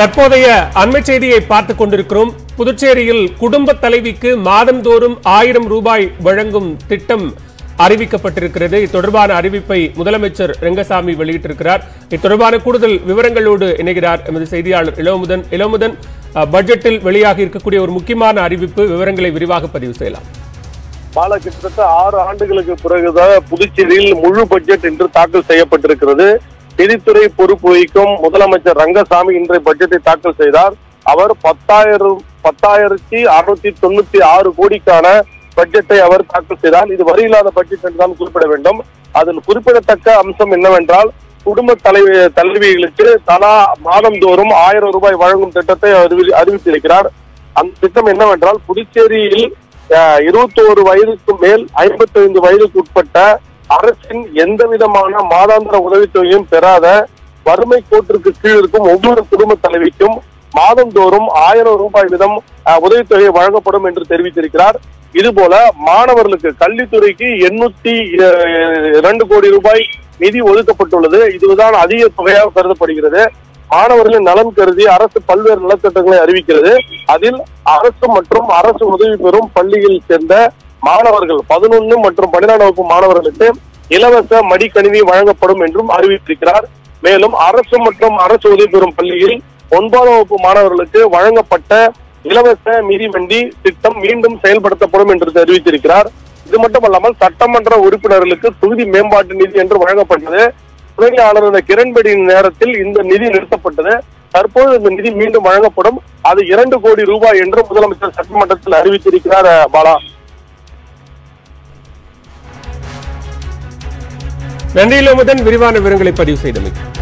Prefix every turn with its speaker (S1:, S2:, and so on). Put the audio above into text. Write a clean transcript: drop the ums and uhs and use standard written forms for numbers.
S1: தற்போதைய அண்மை செய்தியை பார்த்துக் கொண்டிருக்கிறோம். புதுச்சேரியில் குடும்ப தலைவிக்கு மாதந்தோறும் 1000 ரூபாய் வழங்கும் திட்டம் அறிவிக்கப்பட்டிருக்கிறது. தொடர்பான அறிவிப்பை முதலமைச்சர் ரெங்கசாமி வெளியிட்டிருக்கிறார். தொடர்பான கூடுதல் விவரங்களோடு இணைகிறார் எமது செய்தியாளர் இளமுதன். இளமுதன், பட்ஜெட்டில் வெளியாகி இருக்கக்கூடிய ஒரு முக்கியமான அறிவிப்பு, விவரங்களை விரிவாக பதிவு செய்யலாம்.
S2: கிட்டத்தட்ட 6 ஆண்டுகளுக்கு பிறகுதான் புதுச்சேரியில் முழு பட்ஜெட் இன்று தாக்கல் செய்யப்பட்டிருக்கிறது. நிதித்துறை பொறுப்பு வகிக்கும் முதலமைச்சர் ரங்கசாமி இன்றைய பட்ஜெட்டை தாக்கல் செய்தார். அவர் 10,696 கோடிக்கான பட்ஜெட்டை அவர் தாக்கல் செய்தார். இது வரி இல்லாத பட்ஜெட் என்றுதான் குறிப்பிட வேண்டும். அதில் குறிப்பிடத்தக்க அம்சம் என்னவென்றால், குடும்ப தலைவிகளுக்கு தலா மாதந்தோறும் 1000 ரூபாய் வழங்கும் திட்டத்தை அறிவித்திருக்கிறார். அந்த திட்டம் என்னவென்றால், புதுச்சேரியில் 21 வயதுக்கு மேல் 55 வயதுக்கு உட்பட்ட அரசின் எந்த விதமான மாதாந்திர உதவித்தொகையும் பெறாத வறுமை கோட்டிற்கு கீழ் இருக்கும் ஒவ்வொரு குடும்ப தலைவிக்கும் மாதந்தோறும் 1000 ரூபாய் வீதம் உதவித்தொகை வழங்கப்படும் என்று தெரிவித்திருக்கிறார். இதுபோல மாணவர்களுக்கு கல்வித்துறைக்கு 802 கோடி ரூபாய் நிதி ஒதுக்கப்பட்டுள்ளது. இதுதான் அதிக தொகையாக கருதப்படுகிறது. மாணவர்களின் நலன் கருதி அரசு பல்வேறு நலத்திட்டங்களை அறிவிக்கிறது. அதில் அரசு மற்றும் அரசு உதவி பெறும் பள்ளியில் சேர்ந்த மாணவர்கள் 11 மற்றும் 12 வகுப்பு மாணவர்களுக்கு இலவச மடிக்கணினி வழங்கப்படும் என்றும் அறிவித்திருக்கிறார். மேலும் அரசு மற்றும் அரசு உதவி பெறும் பள்ளியில் 9 வகுப்பு மாணவர்களுக்கு வழங்கப்பட்ட இலவச மிதிவண்டி திட்டம் மீண்டும் செயல்படுத்தப்படும் என்று தெரிவித்திருக்கிறார். இது மட்டுமல்லாமல் சட்டமன்ற உறுப்பினர்களுக்கு தொகுதி மேம்பாட்டு நிதி என்று வழங்கப்பட்டது. துணை ஆளுநர் கிரண்பேடியின் நேரத்தில் இந்த நிதி நிறுத்தப்பட்டது. தற்போது இந்த நிதி மீண்டும் வழங்கப்படும். அது 2 கோடி ரூபாய் என்று முதலமைச்சர் சட்டமன்றத்தில் அறிவித்திருக்கிறார். பாலா,
S1: நன்றி இளமுதன், விரிவான விவரங்களை பதிவு செய்தமைக்கு.